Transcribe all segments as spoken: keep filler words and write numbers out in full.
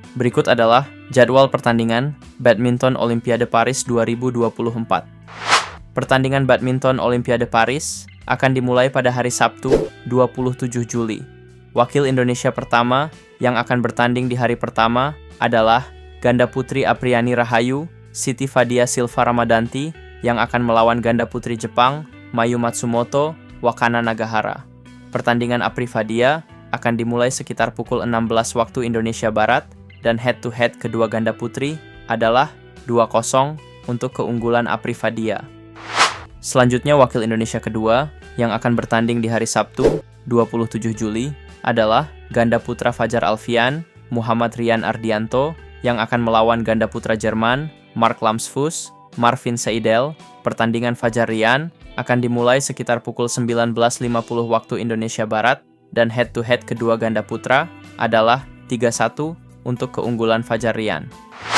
Berikut adalah jadwal pertandingan Badminton Olimpiade Paris dua ribu dua puluh empat. Pertandingan Badminton Olimpiade Paris akan dimulai pada hari Sabtu, dua puluh tujuh Juli. Wakil Indonesia pertama yang akan bertanding di hari pertama adalah ganda putri Apriani Rahayu, Siti Fadia Silva Ramadanti yang akan melawan ganda putri Jepang, Mayu Matsumoto, Wakana Nagahara. Pertandingan Apri Fadia akan dimulai sekitar pukul enam belas waktu Indonesia Barat dan head-to-head kedua ganda putri adalah dua kosong untuk keunggulan Apri Fadia. Selanjutnya wakil Indonesia kedua yang akan bertanding di hari Sabtu, dua puluh tujuh Juli adalah ganda putra Fajar Alfian, Muhammad Rian Ardianto yang akan melawan ganda putra Jerman, Mark Lamsfus, Marvin Seidel. Pertandingan Fajar Rian akan dimulai sekitar pukul sembilan belas lima puluh waktu Indonesia Barat dan head-to-head kedua ganda putra adalah tiga satu untuk keunggulan Fajar Rian.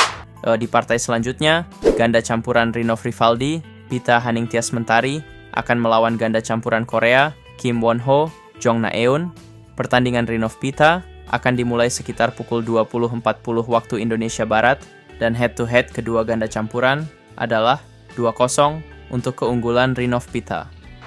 E, di partai selanjutnya, ganda campuran Rinov Rivaldi, Pita Haningtyas Mentari akan melawan ganda campuran Korea, Kim Won-ho, Jong Na-eun. Pertandingan Rinov Pita akan dimulai sekitar pukul dua puluh empat puluh waktu Indonesia Barat dan head-to-head kedua ganda campuran adalah dua kosong untuk keunggulan Rinov Pita.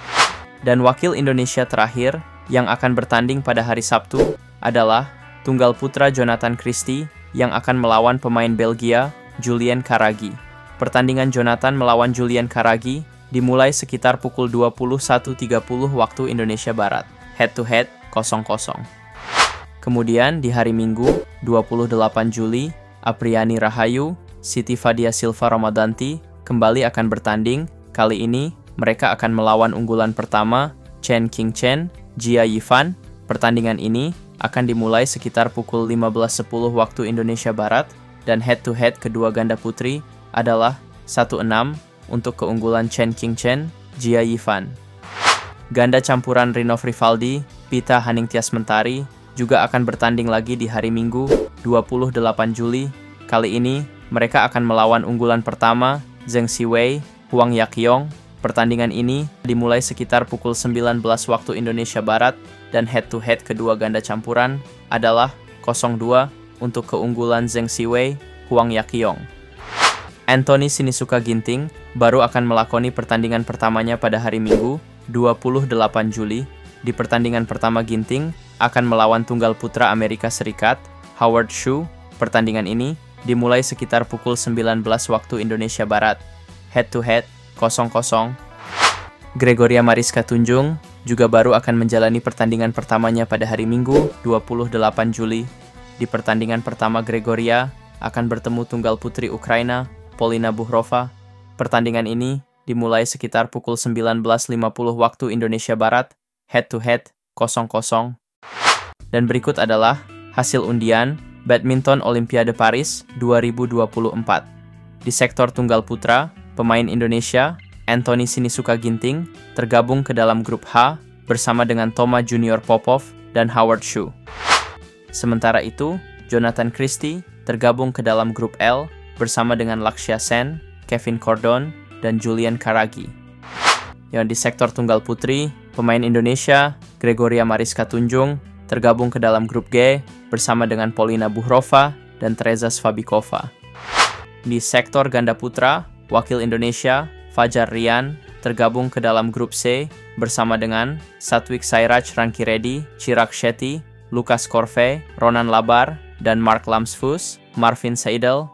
Dan wakil Indonesia terakhir yang akan bertanding pada hari Sabtu adalah tunggal putra Jonathan Christie yang akan melawan pemain Belgia, Julien Karagi. Pertandingan Jonathan melawan Julien Karagi dimulai sekitar pukul dua puluh satu tiga puluh waktu Indonesia Barat. Head-to-head kosong kosong. Kemudian di hari Minggu, dua puluh delapan Juli, Apriani Rahayu, Siti Fadia Silva Ramadanti kembali akan bertanding. Kali ini mereka akan melawan unggulan pertama, Chen Qingchen, Jia Yifan. Pertandingan ini akan dimulai sekitar pukul lima belas sepuluh waktu Indonesia Barat dan head-to-head kedua ganda putri adalah satu enam untuk keunggulan Chen Qingchen, Jia Yifan. Ganda campuran Rinov Rivaldi, Pita Haningtyas Mentari juga akan bertanding lagi di hari Minggu, dua puluh delapan Juli. Kali ini mereka akan melawan unggulan pertama, Zheng Siwei, Huang Yaqiong. Pertandingan ini dimulai sekitar pukul sembilan belas waktu Indonesia Barat dan head-to-head kedua ganda campuran adalah nol dua untuk keunggulan Zheng Siwei, Huang Yaqiong. Anthony Sinisuka Ginting baru akan melakoni pertandingan pertamanya pada hari Minggu, dua puluh delapan Juli. Di pertandingan pertama Ginting akan melawan tunggal putra Amerika Serikat, Howard Shu. Pertandingan ini dimulai sekitar pukul sembilan belas waktu Indonesia Barat. Head-to-head kosong kosong. Gregoria Mariska Tunjung juga baru akan menjalani pertandingan pertamanya pada hari Minggu, dua puluh delapan Juli. Di pertandingan pertama Gregoria akan bertemu tunggal putri Ukraina, Polina Buhrova. Pertandingan ini dimulai sekitar pukul sembilan belas lima puluh waktu Indonesia Barat, head-to-head kosong kosong. Dan berikut adalah hasil undian Badminton Olimpiade Paris dua ribu dua puluh empat. Di sektor tunggal putra, pemain Indonesia, Anthony Sinisuka Ginting, tergabung ke dalam grup H bersama dengan Toma Junior Popov dan Howard Shu. Sementara itu, Jonathan Christie tergabung ke dalam grup L bersama dengan Lakshya Sen, Kevin Cordon, dan Julien Karagi. Yang di sektor tunggal putri, pemain Indonesia, Gregoria Mariska Tunjung, tergabung ke dalam grup G bersama dengan Polina Buhrova dan Teresa Svabikova. Di sektor ganda putra, wakil Indonesia, Fajar Rian, tergabung ke dalam grup C bersama dengan Satwik Sairaj Rankireddy, Chirag Shetty, Lukas Korve, Ronan Labar, dan Mark Lamsfus, Marvin Seidel.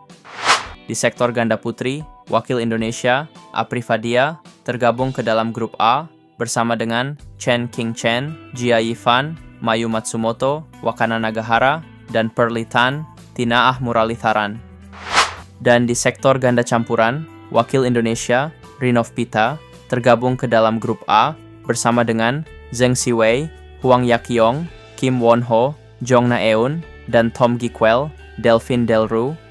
Di sektor ganda putri, wakil Indonesia, Apri Fadia, tergabung ke dalam grup A bersama dengan Chen Qingchen, Jia Yifan, Mayu Matsumoto, Wakana Nagahara, dan Perli Tan, Tinaah Muralitharan. Dan di sektor ganda campuran, wakil Indonesia, Rinov Pita, tergabung ke dalam grup A bersama dengan Zheng Siwei, Huang Yaqiong, Kim Won-ho, Jong Na-eun, dan Tom Gi-kwel, Delphine Delru,